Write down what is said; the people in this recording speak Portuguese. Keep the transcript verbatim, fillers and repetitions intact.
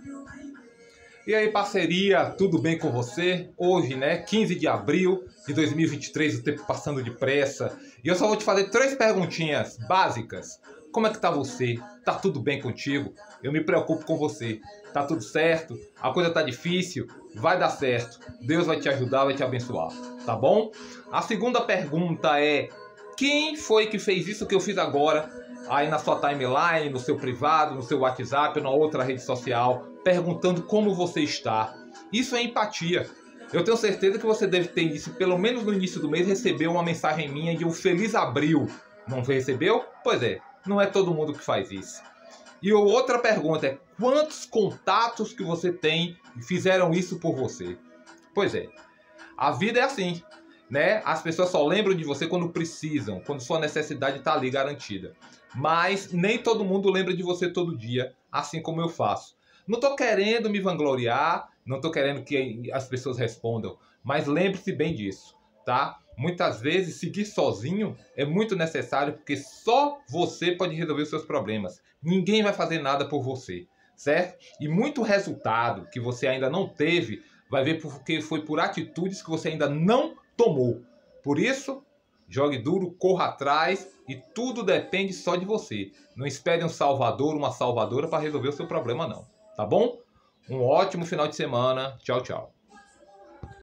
E aí, parceria, tudo bem com você? Hoje, né, quinze de abril de dois mil e vinte e três, o tempo passando depressa. E eu só vou te fazer três perguntinhas básicas. Como é que tá você? Tá tudo bem contigo? Eu me preocupo com você. Tá tudo certo? A coisa tá difícil? Vai dar certo. Deus vai te ajudar, vai te abençoar. Tá bom? A segunda pergunta é: quem foi que fez isso que eu fiz agora? Aí na sua timeline, no seu privado, no seu WhatsApp, numa outra rede social, perguntando como você está. Isso é empatia. Eu tenho certeza que você deve ter isso, pelo menos no início do mês, recebeu uma mensagem minha de um Feliz Abril. Não recebeu? Pois é, não é todo mundo que faz isso. E outra pergunta é: quantos contatos que você tem fizeram isso por você? Pois é, a vida é assim, né? As pessoas só lembram de você quando precisam, quando sua necessidade está ali garantida. Mas nem todo mundo lembra de você todo dia, assim como eu faço. Não estou querendo me vangloriar, não estou querendo que as pessoas respondam, mas lembre-se bem disso, tá? Muitas vezes seguir sozinho é muito necessário, porque só você pode resolver os seus problemas. Ninguém vai fazer nada por você, certo? E muito resultado que você ainda não teve vai ver porque foi por atitudes que você ainda não tomou. Por isso, jogue duro, corra atrás e tudo depende só de você. Não espere um salvador, uma salvadora para resolver o seu problema não, tá bom? Um ótimo final de semana. Tchau, tchau.